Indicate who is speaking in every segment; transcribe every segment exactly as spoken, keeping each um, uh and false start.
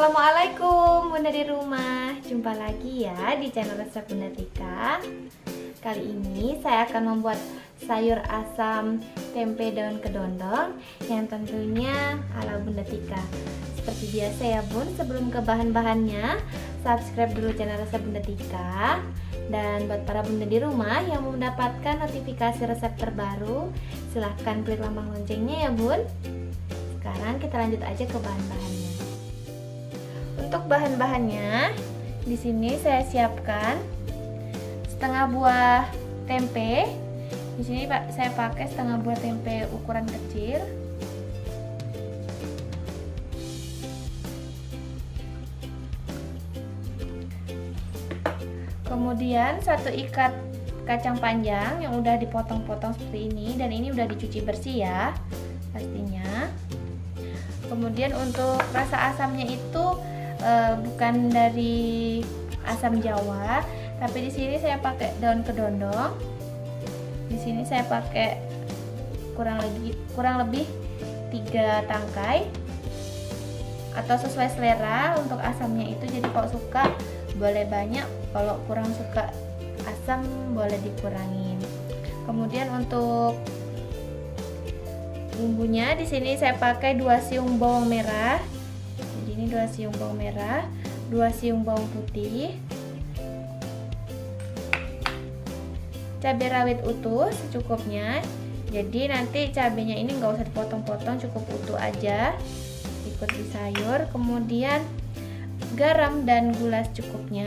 Speaker 1: Assalamualaikum Bunda di rumah. Jumpa lagi ya di channel resep Bunda Tika. Kali ini saya akan membuat sayur asam tempe daun kedondong yang tentunya ala Bunda Tika. Seperti biasa ya Bun, sebelum ke bahan-bahannya, subscribe dulu channel resep Bunda Tika. Dan buat para bunda di rumah yang mau mendapatkan notifikasi resep terbaru, silahkan klik lambang loncengnya ya Bun. Sekarang kita lanjut aja ke bahan-bahannya. Untuk bahan-bahannya, di sini saya siapkan setengah buah tempe. Di sini Pak, saya pakai setengah buah tempe ukuran kecil. Kemudian satu ikat kacang panjang yang udah dipotong-potong seperti ini, dan ini udah dicuci bersih ya pastinya. Kemudian untuk rasa asamnya itu Uh, bukan dari asam Jawa, tapi di sini saya pakai daun kedondong. Di sini saya pakai kurang lebih kurang lebih tiga tangkai, atau sesuai selera untuk asamnya itu. Jadi kalau suka boleh banyak, kalau kurang suka asam boleh dikurangin. Kemudian untuk bumbunya di sini saya pakai dua siung bawang merah. Ini dua siung bawang merah, dua siung bawang putih, cabai rawit utuh secukupnya. Jadi nanti cabenya ini nggak usah dipotong-potong, cukup utuh aja ikut di sayur. Kemudian garam dan gula secukupnya.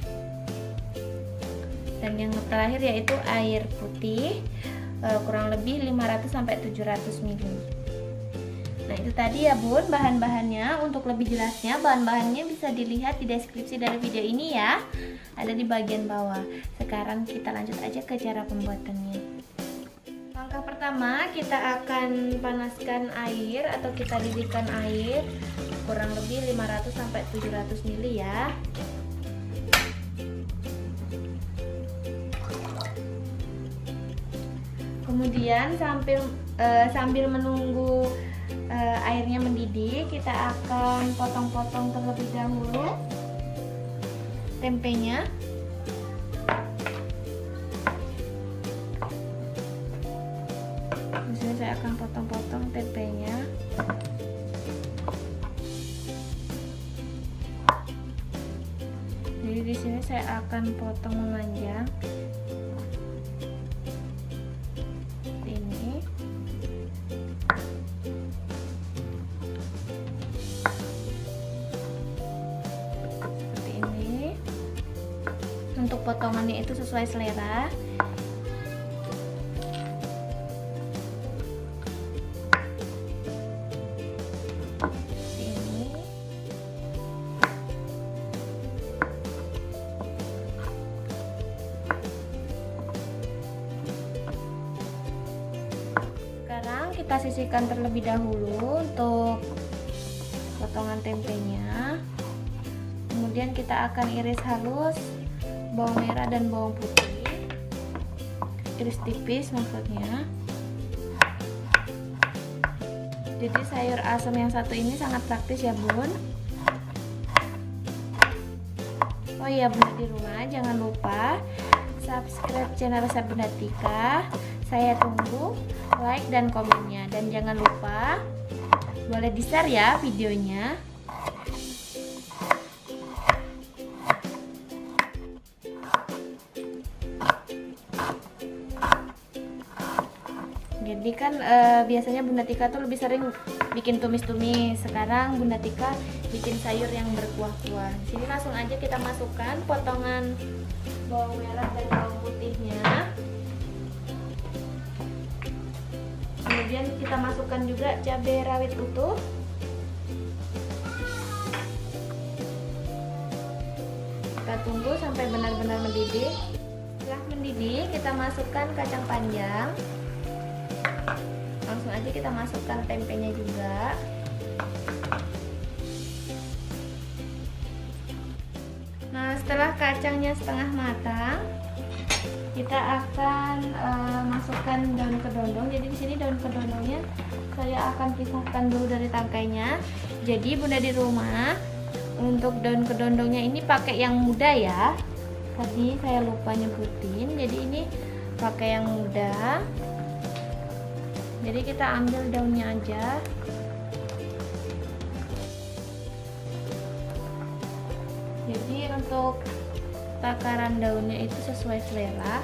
Speaker 1: Dan yang terakhir yaitu air putih kurang lebih lima ratus sampai tujuh ratus mililiter. Nah itu tadi ya Bun bahan-bahannya. Untuk lebih jelasnya bahan-bahannya bisa dilihat di deskripsi dari video ini ya, ada di bagian bawah. Sekarang kita lanjut aja ke cara pembuatannya. Langkah pertama, kita akan panaskan air atau kita didihkan air kurang lebih lima ratus sampai tujuh ratus mililiter ya. Kemudian sambil uh, sambil menunggu Uh, airnya mendidih, kita akan potong-potong terlebih dahulu tempenya. Di sini saya akan potong-potong tempenya. Jadi di sini saya akan potong memanjang. Untuk potongannya itu sesuai selera. Ini sekarang kita sisihkan terlebih dahulu untuk potongan tempenya. Kemudian kita akan iris halus bawang merah dan bawang putih, iris tipis maksudnya. Jadi sayur asam yang satu ini sangat praktis ya Bun. Oh iya Bunda di rumah, jangan lupa subscribe channel resep Bunda Tika. Saya tunggu like dan komennya, dan jangan lupa boleh di-share ya videonya. Jadi kan e, biasanya Bunda Tika tuh lebih sering bikin tumis-tumis. Sekarang Bunda Tika bikin sayur yang berkuah-kuah. Sini langsung aja kita masukkan potongan bawang merah dan bawang putihnya. Kemudian kita masukkan juga cabai rawit utuh. Kita tunggu sampai benar-benar mendidih. Setelah mendidih, kita masukkan kacang panjang. Langsung aja kita masukkan tempenya juga. Nah setelah kacangnya setengah matang, kita akan uh, masukkan daun kedondong. Jadi di sini daun kedondongnya saya akan pisahkan dulu dari tangkainya. Jadi Bunda di rumah untuk daun kedondongnya ini pakai yang muda ya. Tadi saya lupa nyebutin, jadi ini pakai yang muda. Jadi kita ambil daunnya aja. Jadi untuk takaran daunnya itu sesuai selera.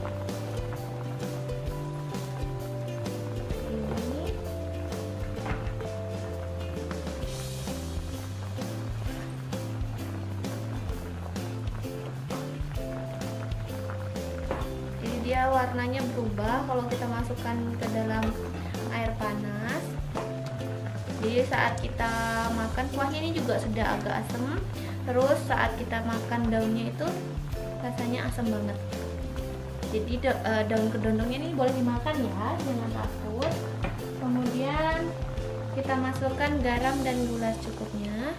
Speaker 1: Dia warnanya berubah kalau kita masukkan ke dalam air panas. Jadi saat kita makan, kuahnya ini juga sudah agak asam. Terus saat kita makan daunnya itu rasanya asam banget. Jadi daun kedondongnya ini boleh dimakan ya, jangan takut. Kemudian kita masukkan garam dan gula secukupnya.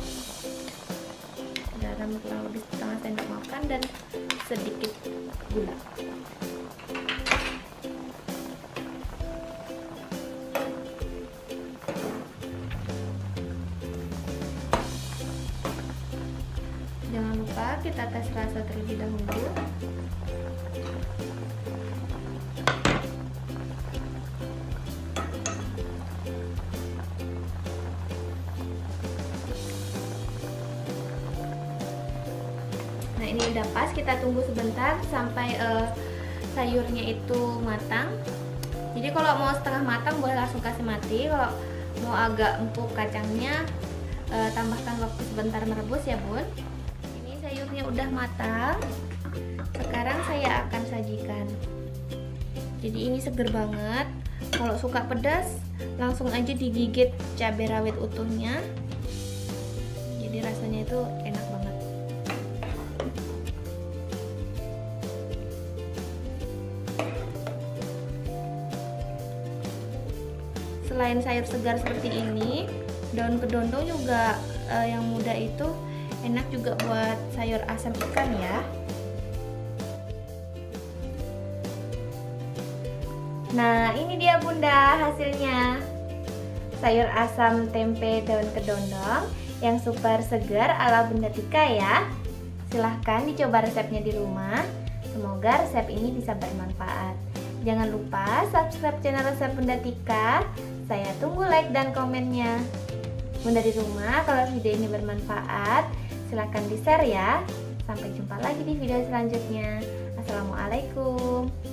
Speaker 1: Garam kurang lebih setengah sendok makan dan sedikit gula. Jangan lupa kita tes rasa terlebih dahulu. Nah, ini udah pas, kita tunggu sebentar sampai uh, sayurnya itu matang. Jadi kalau mau setengah matang boleh langsung kasih mati. Kalau mau agak empuk kacangnya, uh, tambahkan waktu sebentar merebus ya bun. Ini sayurnya udah matang. Sekarang saya akan sajikan. Jadi ini seger banget. Kalau suka pedas langsung aja digigit cabai rawit utuhnya. Jadi rasanya itu enak banget. Selain sayur segar seperti ini, daun kedondong juga eh, yang muda itu enak juga buat sayur asam ikan ya. Nah, ini dia bunda hasilnya. Sayur asam tempe daun kedondong yang super segar ala Bunda Tika ya. Silahkan dicoba resepnya di rumah. Semoga resep ini bisa bermanfaat. Jangan lupa subscribe channel resep Bunda Tika. Saya tunggu like dan komennya. Bunda di rumah, kalau video ini bermanfaat, silahkan di share ya. Sampai jumpa lagi di video selanjutnya. Assalamualaikum.